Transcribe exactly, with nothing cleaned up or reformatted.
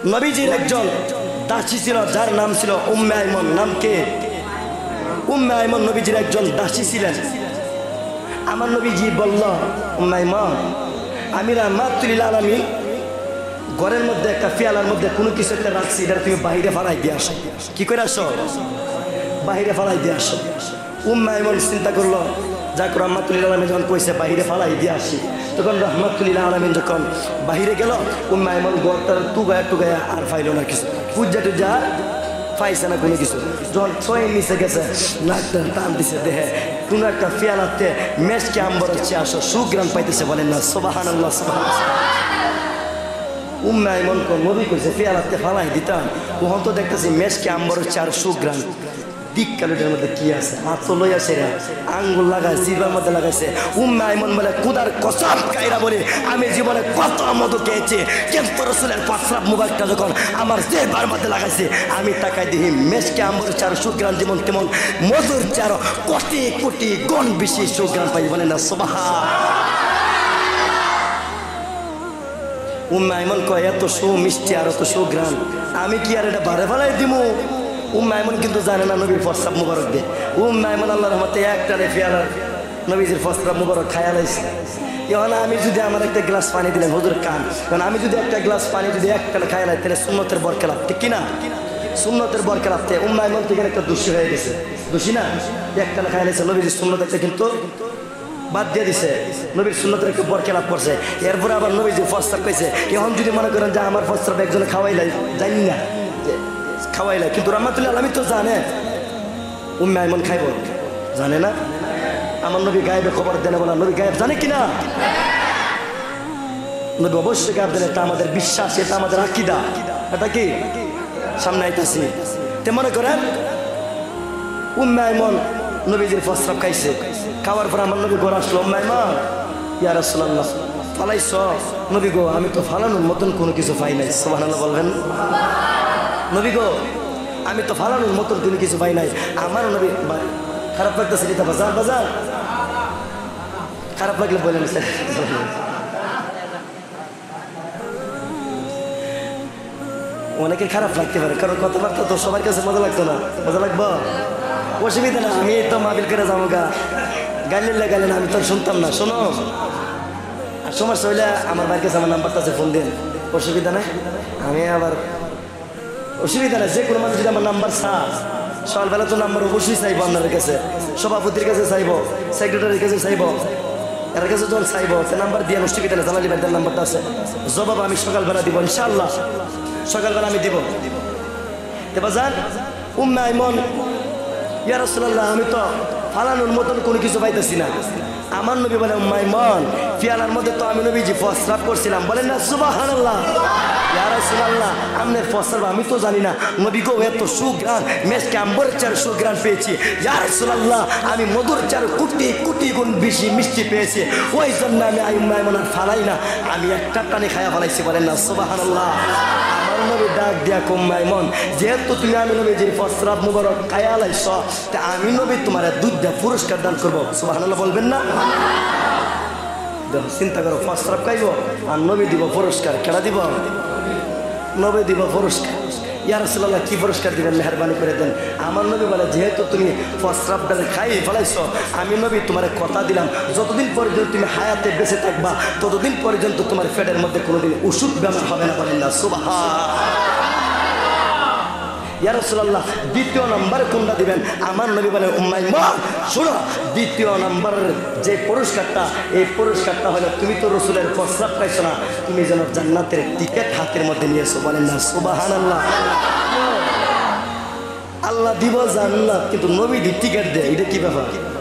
নবীজির একজন দাসী ছিল যার নাম ছিল উম্মে আইমন। নাম কে? উম্মে আইমন নবীজির একজন দাসী ছিলেন। আমার নবীজি বলল, উম্মে আইমন, আমি রাহমাতুল আলামিন ঘরের মধ্যে একটা পেয়ালার মধ্যে কোনো কিছু একটা রাখছি, এটা তুমি বাইরে ফালাই দিয়ে আসো। কি করে আসো? বাইরে ফালাই দিয়ে আসো। উম্মে আইমন চিন্তা করলো, যাক রহমাতুল্লাহ আলামিন যখন কইছে বাইরে ফালাই দিয়ে আসি, তখন রহমাতুল্লাহ আলামিন যখন বাহিরে গেল, উম্মে আইমন গড়টার টুগায়া টুগায়া আর পাইল না কিছু, পূজা টুজা পাইছে না কোনো কিছু। যখন ছয় নিচে গেছে, নাকটা টান দিছে দেহে কোনো একটা পেয়ালাতে মেশকে আম্বর হচ্ছে আসো, সুগ্রাম পাইতেছে। বলেন না সুবহানাল্লাহ, সুবহানাল্লাহ। উম্মে আইমন কোন নবী কইছে পেয়ালাতে ফালাই দিতাম, ওখান তো দেখতেছি মেশকে আম্বর হচ্ছে আর সুগ্রাম। দিককালের মধ্যে কি আছে? হাত লই আছে রে, আঙ্গুল লাগায় জিবার মধ্যে লাগাইছে। উম্মে আইমন বলে, খুদার কসম কাইরা বলে, আমি জীবনে কত মধু খেয়েছি, কিন্তু রাসূলের প্রস্রাব মুবারকটা যখন আমার জিবার মধ্যে লাগাইছে, আমি তাকাই দেখি মেশকে আম্বর চার সুগ্রাম যেমন তেমন মধুর চার কোটি কোটি গুণ বেশি সুগ্রাম পাই। বলে না সুবহান। উম্মে আইমন কয়, এত সু মিষ্টি আর এত সুগ্রাম, আমি কি আর এটা বারে ফেলাই দিমু? উম্মে আইমন কিন্তু জানে না নবীর প্রস্রাব মুবারক দিয়ে। উম্মে আইমন আল্লাহর রহমতে একটা পেয়ালার নবীজির প্রস্রাব মুবারক খায়া লাইছে। এখন আমি যদি আমার একটা গ্লাস পানি দিলেন হুজুর কান, কারণ আমি যদি একটা গ্লাস পানি যদি একটা খায়া লাই, তাহলে সুন্নতের বরকেলাপ, ঠিক কিনা? সুন্নতের বরকেলাপতে উম্মে আইমন থেকে একটা দোষী হয়ে গেছে, দোষী না? একটা খায়া লাইছে, নবীজির সুন্নত একটা কিন্তু বাদ দিয়ে দিছে, নবীর সুন্নতের একটু বরকেলাপ করছে। এরপরে আবার নবীজি প্রস্রাব পেয়েছে। এখন যদি মনে করেন যে আমার প্রস্রাব একজনে খাওয়াইলাই, জানি না খাওয়াইলা, কিন্তু রহমাতুল্লাহ আলামিন তো জানে উম্মে আইমন খাইব, জানে না? আমার নবী গায়েবে খবর দেন, বলা নবী গায়েব জানে কিনা? নবী অবশ্যই গায়েব জানে, এটা আমাদের বিশ্বাস, এটা আমাদের আকীদা। এটা কি সামনে আইতাছি। তে মনে করেন উম্মে আইমন নবীজির প্রস্রাব খাইছে, খাওয়ার পর আমার নবী ঘর আসলো, উম্মে আইমন ইয়া রাসূলুল্লাহ ফালাইছ? নবী গো, আমি তো ফালানোর মতন কোনো কিছু পাই নাই। সুবহানাল্লাহ বলবেন। নবী গো, আমি তো ফালানোর মতন কোনো কিছু পাই নাই। আমার নবী খারাপ লাগতেছে, এটা বাজার বাজার খারাপ লাগলে বলেন স্যার। অনেকে খারাপ লাগতে পারে, কারণ কথাবার্তা তো সবার কাছে মজা লাগতো না। মজা লাগবো, অসুবিধা না, আমি তো মাহফিল করে যাবো গা, গাইলে গাইলেন আমি তো শুনতাম না। শোনো, আর সমস্যা হইলে আমার বাড়ির কাছে আমার নাম্বারটা আছে, ফোন দিন, অসুবিধা নাই। আমি আবার অসুবিধা নাই, যে কোনো মানুষ যদি আমার নাম্বার চায়, সকালবেলা তো নাম্বার অবশ্যই চাইবো, আপনাদের কাছে, সভাপতির কাছে চাইবো, সেক্রেটারির কাছে চাইবো, এর কাছে যখন চাইবো সে নাম্বার দিয়ে অসুবিধা নেই। জালালি ভাইদের নাম্বারটা আছে, জবাব আমি সকালবেলা দিব ইনশাআল্লাহ, সকালবেলা আমি দিব। এবার যান, উম্মে আইমন ইয়া রাসূলুল্লাহ, আমি তো ফালানোর মতন কোনো কিছু পাইতেছি না। আমার নবী বলে, উম্মে আইমন পেয়ালার মধ্যে তো আমি নবীজি প্রস্রাব করছিলাম। বলেন না সুবহানাল্লাহ। ইয়া রাসূলুল্লাহ, আমনের প্রস্রাব আমি তো জানি না। নবী গো, এত সুগ্রাণ, মেশকে আম্বরের চার সুগ্রাণ পেয়েছি। ইয়া রাসূলুল্লাহ, আমি মধুর চার কোটি কোটি গুণ বেশি মিষ্টি পেয়েছি, ওই জন্য আমি উম্মে আইমন আর ফালাই না, আমি একটা টানে খায়া ফেলাইছি। বলেন না সুবহানাল্লাহ। আমার নবী ডাক দিয়া, উম্মে আইমন, যেহেতু তুমি আমি নবীজির প্রস্রাব মুবারক খায়া লাইছ, তা আমি নবী তোমার দুধ দিয়া পুরস্কার দান করবো। সুবহানাল্লাহ বলবেন না? চিন্তা করো, প্রস্রাব খাইব আর নবী দিব পুরস্কার। কেডা দিব? নবী দিব পুরস্কার। ইয়া রাসূলুল্লাহ, কি পুরস্কার দিবেন মেহরবানি করে দেন। আমার নবী বলে, যেহেতু তুমি প্রস্রাবটা খাই ফেলাইছ, আমি নবী তোমার কথা দিলাম, যতদিন পর্যন্ত তুমি হায়াতে বেঁচে থাকবা, ততদিন পর্যন্ত তোমার পেটের মধ্যে কোনোদিন ওষুধ বেমার হবে না। বলেন না সুবহান। ইয়া রাসূলুল্লাহ, দ্বিতীয় নাম্বার কোনটা দিবেন? আমার নবী বলে, উম্মে আইমন শোনো, দ্বিতীয় নাম্বার যে পুরস্কারটা, এই পুরস্কারটা হলো তুমি তো রাসূলের প্রস্রাব পাইছো না, তুমি যেন জান্নাতের টিকেট হাতের মধ্যে নিয়েছো। বলেন না সুবহানাল্লাহ। আল্লাহ দিব জান্নাত, কিন্তু নবী দি টিকেট দেয়, এটা কি ব্যাপার?